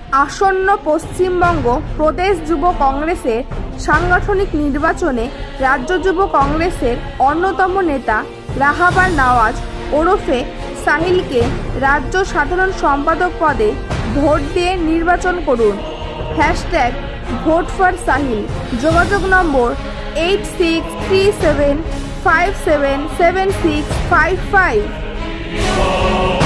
আসন্ন পশ্চিমবঙ্গ প্রদেশ যুব কংগ্রেসের সাংগঠনিক নির্বাচনে রাজ্য যুব কংগ্রেসের অন্যতম নেতা রাহাবার নওয়াজ ওরফে সাহিলকে রাজ্য সাধারণ সম্পাদক পদে ভোট দিয়ে নির্বাচন করুন। Vote for Sahil. যোগাযোগ নম্বর 8637577655।